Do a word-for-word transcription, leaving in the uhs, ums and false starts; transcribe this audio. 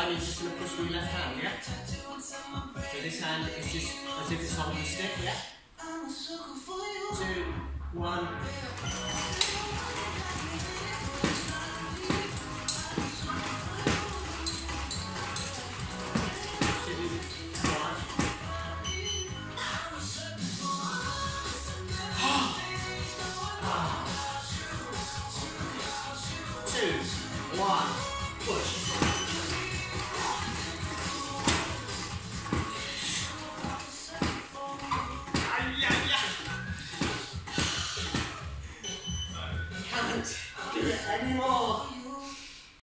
side is just going to push with your left hand, yeah? So this hand is just as if it's holding the stick, yeah? Two, one.